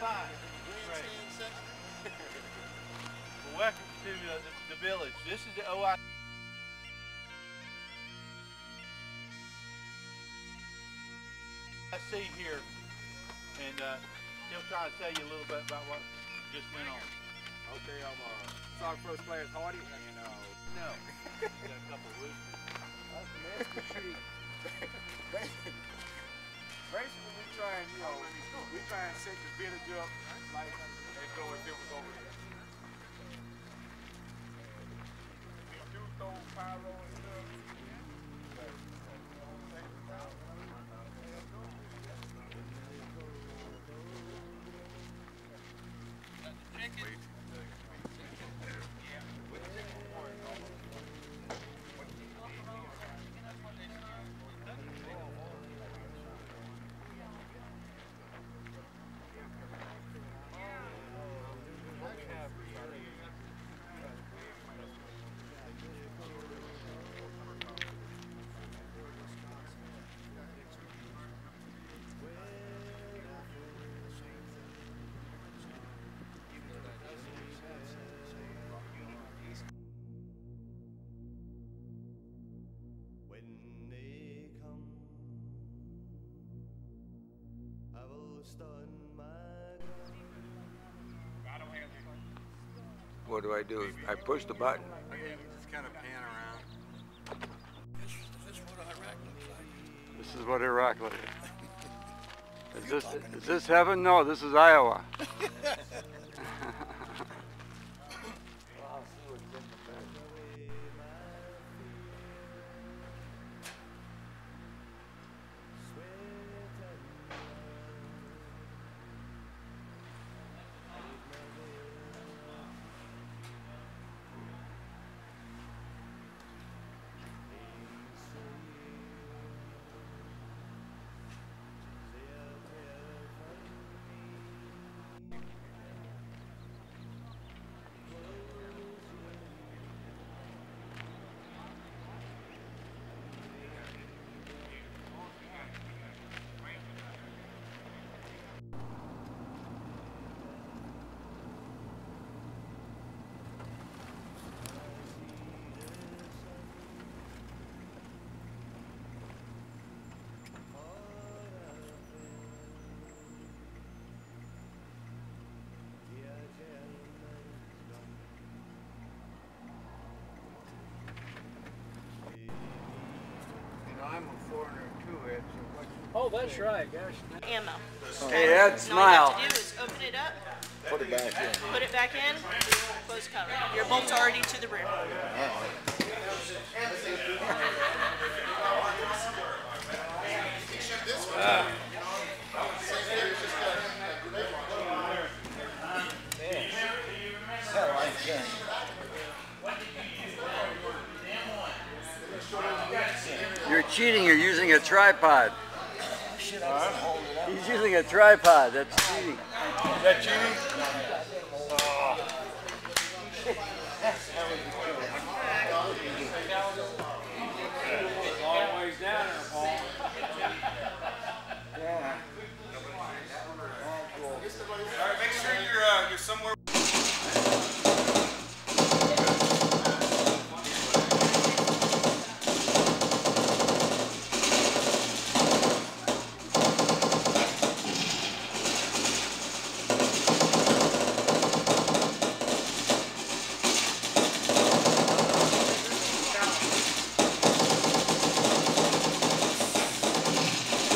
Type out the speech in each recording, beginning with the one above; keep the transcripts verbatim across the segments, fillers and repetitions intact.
fine. Great. Well, welcome to uh, the, the village. This is the O I. I see here, and uh, he'll try to tell you a little bit about what just went on. Okay, I'm uh, sorry, first class Hardy, and uh, no, got a couple of roosters. That's nasty shit. Basically, we try and, you know, we try and set the village up like as though if it was over there. We do throw pyro and stuff. What do I do? I push the button. Yeah, you just kind of pan around. This, this is what Iraq looks like. This is what Iraq looks like. Is this, is this heaven? No, this is Iowa. I'm a foreigner too, Ed, so what you... Oh, that's right, gosh. Ammo. Hey, Ed, smile. All you have to do is open it up, Put it back in. put it back in, close cover. Your bolt's already to the rear. Uh. You're cheating, you're using a tripod. He's using a tripod, that's cheating. Is that cheating? Oh. Long ways down there, Paul. Yeah. All right, make sure you're, uh, you're somewhere.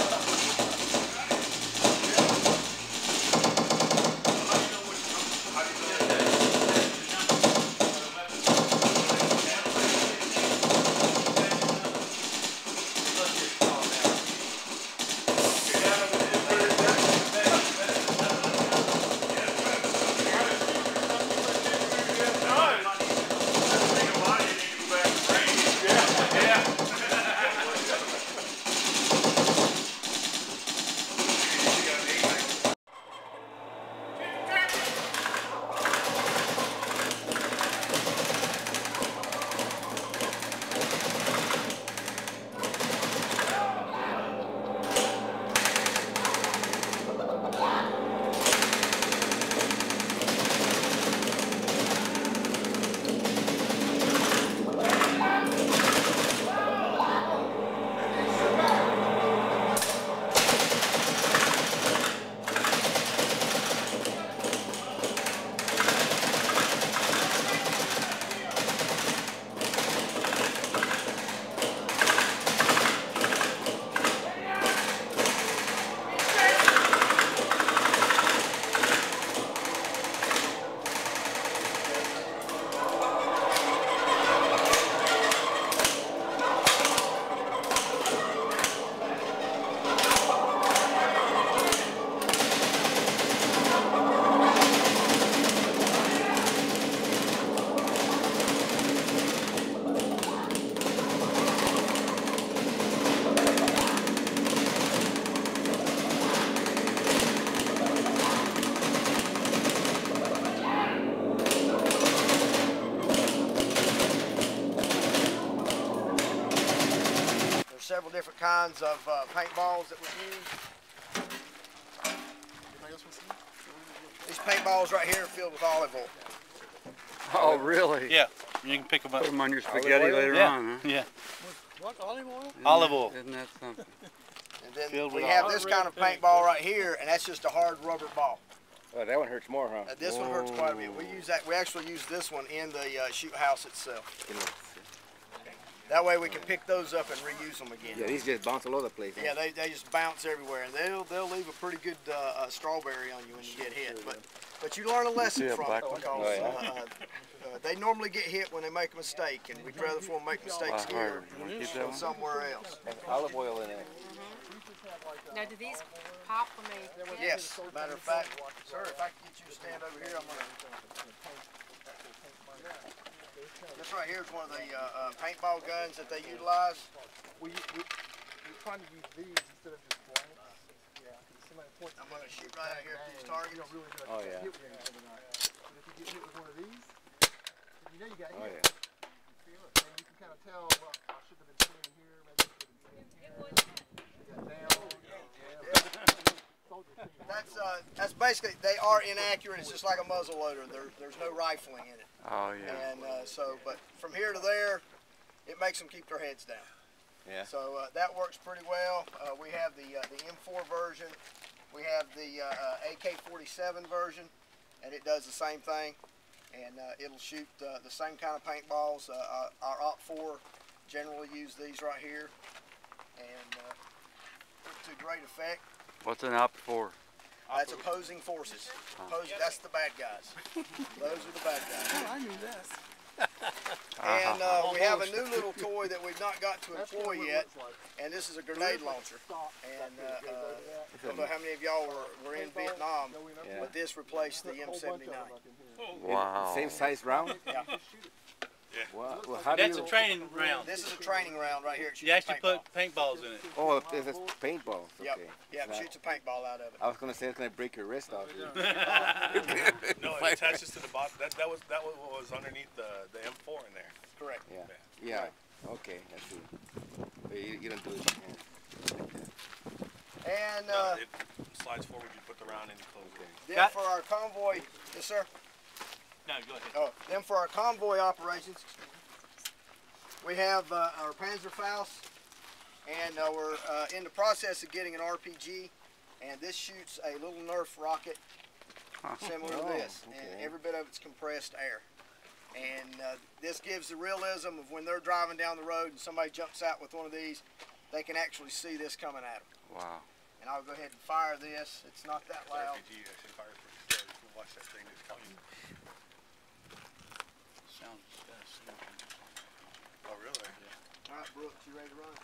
How do you kinds of uh, paintballs that we use. These paintballs right here are filled with olive oil. Oh, really? Yeah, you can pick them up. Put them on your spaghetti later yeah. on, huh? Yeah. What, olive oil? Isn't Olive that- oil. Isn't that something? And then Filled we with have olive this kind of paintball right here, and that's just a hard rubber ball. Oh, that one hurts more, huh? Uh, this one hurts quite a bit. We use that. We actually use this one in the uh, shoot house itself. That way we can pick those up and reuse them again. Yeah, these just bounce all over the place. Huh? Yeah, they, they just bounce everywhere, and they'll they'll leave a pretty good uh, uh, strawberry on you when you get hit. But but you learn a lesson see a from black it one? because Oh, yeah. uh, uh, they normally get hit when they make a mistake, and we'd rather for them make mistakes Uh, here you wanna keep that than one? somewhere else. Olive oil in it. Now, do these pop when they hit? Yes, matter of fact, sir, if I could get you to stand over here, I'm gonna. This right here is one of the uh, uh, paintball guns that they utilize. We, we, we're trying to use these instead of just blanks. Yeah, because somebody points. I'm gonna shoot right out here at these targets. You don't really know Oh, if you yeah. get with anything or not. But if you get hit with one of these, you know you got Oh, hit. yeah. You feel it. And you can kind of tell, well, I should have been standing here, maybe I should have been standing here. You got down. That's uh, that's basically, they are inaccurate. It's just like a muzzle loader. There, there's no rifling in it. Oh, yeah. And uh, so, but from here to there, it makes them keep their heads down. Yeah. So uh, that works pretty well. Uh, we have the uh, the M four version. We have the uh, A K forty-seven version, and it does the same thing. And uh, it'll shoot uh, the same kind of paintballs. Uh, our Op four generally use these right here, and uh, to great effect. What's an op for? That's opposing forces. Opposing, that's the bad guys. Those are the bad guys. Oh, I knew this. And uh, we have a new little toy that we've not got to employ yet, and this is a grenade launcher. And uh, uh, I don't know how many of y'all were, were in Vietnam, Yeah. but this replaced the M seventy-nine. Wow. Same size round? Yeah. Wow. Well, how do That's you... a training round. This is a training round right here. It You shoots a actually put paintball. paintballs in it. Oh, this is paintballs. Okay. Yep. Yep. Now, Shoots a paintball out of it. I was gonna say it's gonna break your wrist off. No, it attaches to the bottom. That, that was that was what was underneath the, the M four in there. Correct. Yeah. Yeah. Okay. I see. But you, you don't do it. Yeah. And No, uh, it slides forward, you put the round in, you close it. then Got- for our convoy, yes sir. No, go ahead. Oh, then for our convoy operations, we have uh, our Panzerfaust, and uh, we're uh, in the process of getting an R P G, and this shoots a little Nerf rocket similar to Oh, this, and okay. every bit of it's compressed air. And uh, this gives the realism of when they're driving down the road and somebody jumps out with one of these, they can actually see this coming at them. Wow. And I'll go ahead and fire this. It's not that R loud. P G actually fires pretty good. You can watch that thing just come. Sounds disgusting. Oh, really? All right, Brooks, you ready to run?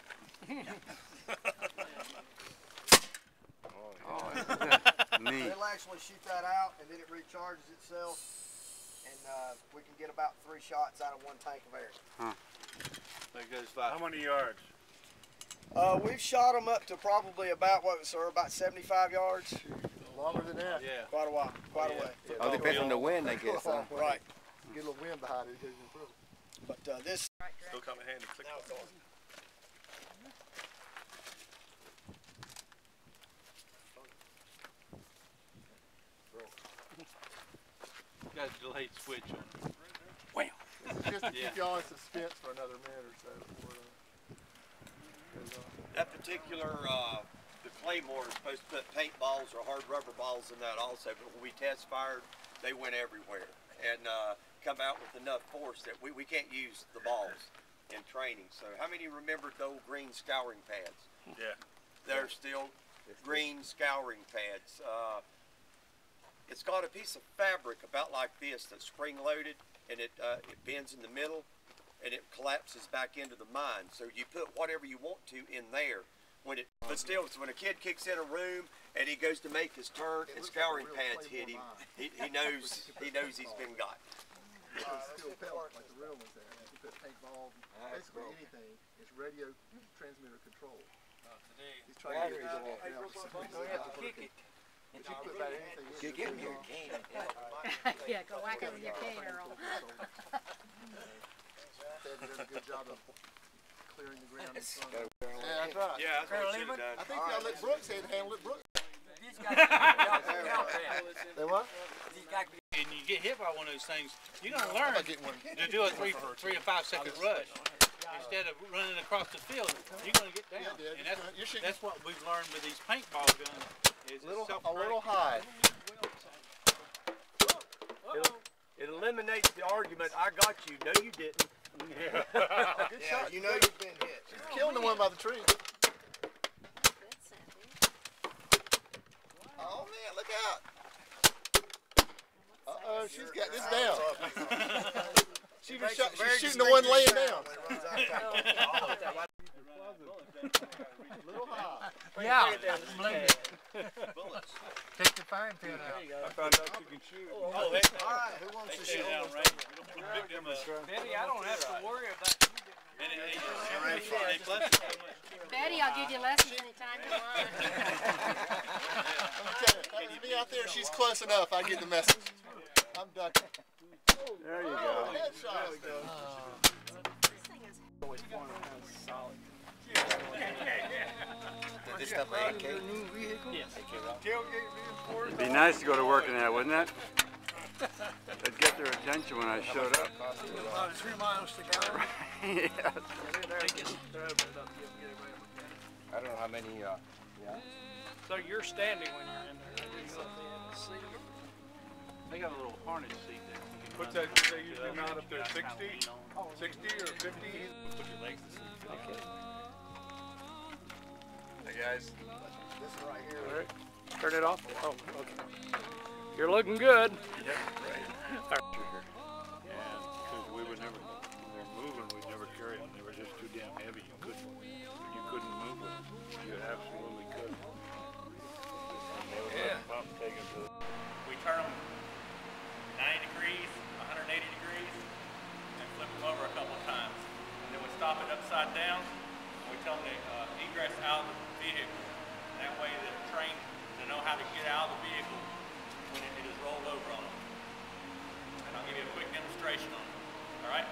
Oh, isn't that neat? It'll actually shoot that out, and then it recharges itself, and uh, we can get about three shots out of one tank of air. There goes five. How many yards? Uh, we've shot them up to probably about what, sir, about seventy-five yards. Longer than that. Yeah. Quite a while, quite a way. Oh, depends on the wind, I guess. Huh? Right, Get a little wind behind it. It improve. but uh, this. Still come in handy. Click. Now it's on. Got a delayed switch on it. It's just to Yeah. keep y'all in suspense for another minute or so. Before, uh, goes on. That particular, uh, the Claymore is supposed to put paintballs or hard rubber balls in that also, but when we test fired, they went everywhere and uh, come out with enough force that we, we can't use the balls in training. So how many remember the old green scouring pads? Yeah. They're still green scouring pads. Uh, it's got a piece of fabric about like this that's spring loaded, and it, uh, it bends in the middle and it collapses back into the mine. So you put whatever you want to in there. When it, but still, so when a kid kicks in a room and he goes to make his turn and scouring pads hit him, he, he knows he knows he's been got. It's still pellet like the real ones there. You put paintball, basically anything. It's radio transmitter control. He's trying to get it to go off now. for some reason. Kick it. But you put about anything in Kick it. it with your cane. Yeah, go whack it with your cane, Earl. Ted did a good job of clearing the ground in front. Yeah, that's right. Yeah, that's what we should have done. I think y'all let Brooks handle it. Brooks. They what? And you get hit by one of those things, you're gonna learn to do a three, three to five second rush instead of running across the field. You're gonna get down, and that's that's what we've learned with these paintball guns. Is Little, a little high. It eliminates the argument, I got you. No, you didn't. Good Yeah, shot. you know you've been hit. She's killing the one by the tree. Oh man, look out. Uh-oh, she's got this down. She was shot, she's shooting the one laying down. Little high. Yeah. Bullets. Take the frying pan out. I found out you can shoot. Oh, they, All right, who wants to they shoot? down, right? We picked them up. Betty, I don't have to worry about And it, they, they, they blessed us so much. Betty, I'll give you lessons anytime you want. Let me tell you, that's me out there, she's close enough. I get the message. I'm ducking. There you go. Headshot. There we go. This stuff A K? It'd be nice to go to work in that, wouldn't it? It'd get their attention when I showed up. About three miles to go. Yeah. I don't know how many, uh, So you're standing when you're in there. I didn't know if they had a seat. They got a little harness seat there. What's that, they usually mount up there, sixty? sixty or fifty? Put your legs to sleep. Okay. Hey guys. This one right here. All right. Turn it off. Oh, okay. You're looking good. Yep, right. Yeah, because we would never, when they're moving, we'd never carry them. They were just too damn heavy. You couldn't, you couldn't move them. You absolutely couldn't. And they would let them up and take them to the... We turn them ninety degrees, one hundred eighty degrees, and flip them over a couple of times. And then we stop it upside down, and we tell them to uh, egress out of the vehicle. That way they're trained to know how to get out of the vehicle when it, it is rolled over on them. And I'll give you a quick demonstration on it. All right?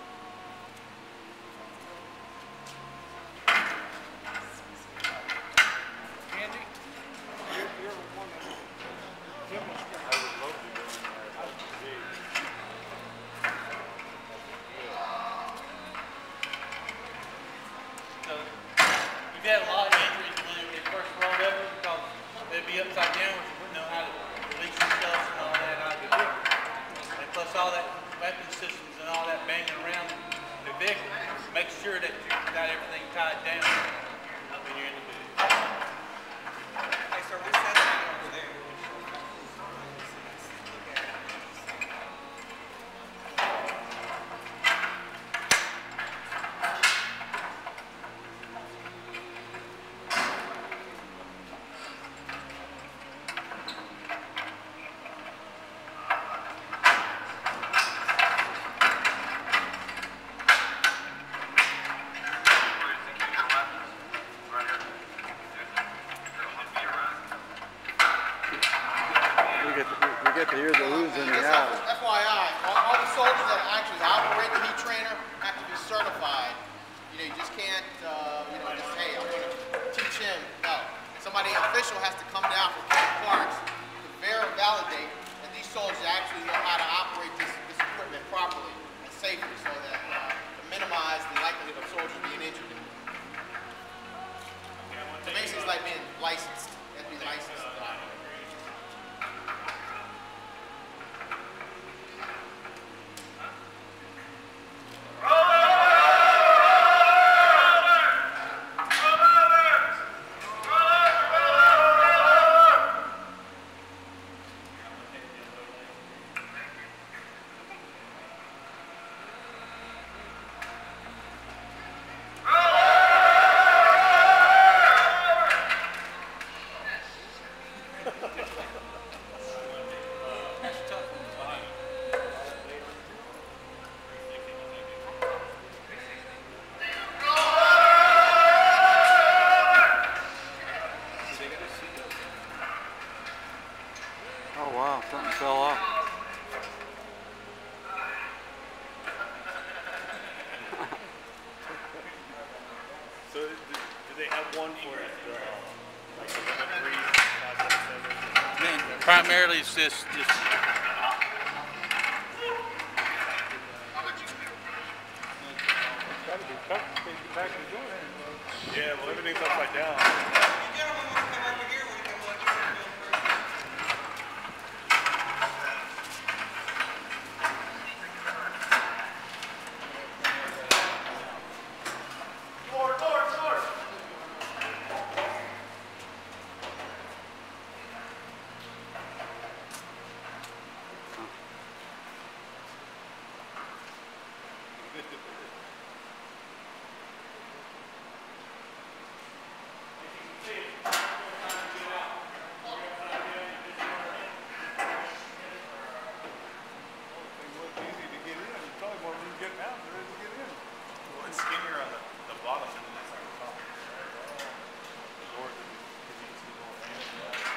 Andy, you're, you're one of them. I would love to go in there. I would be. So, you've had a lot of injuries when it first rolled over because they'd be upside down, which you wouldn't know how to release themselves and all that out of the vehicle. And plus all that weapon systems and all that banging around the vehicle, make sure that you've got everything tied down when you're in the vehicle. Hey, sir, what's that thing over there? primarily it's just, just Gotta be tough to take you back to doing it. Yeah, well, everything's upside down. Well, it's skinnier on the, the bottom than it is on the top. The doors are just, because you can see the whole thing.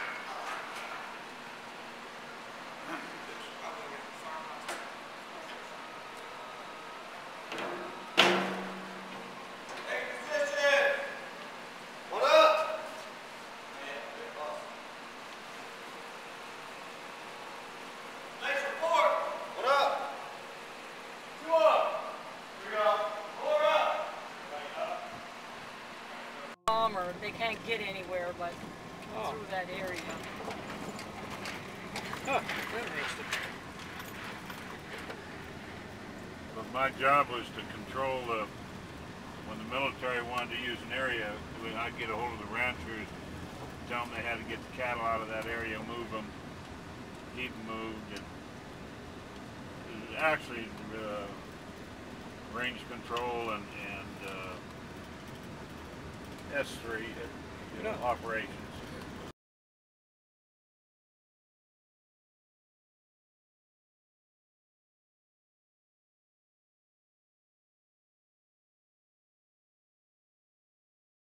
Or they can't get anywhere but Oh. through that area. Huh, interesting. But my job was to control the, when the military wanted to use an area, when I'd get a hold of the ranchers, tell them they had to get the cattle out of that area, move them, keep them moved, and it was actually uh, range control and, and uh, S three, you know, Yeah. operations.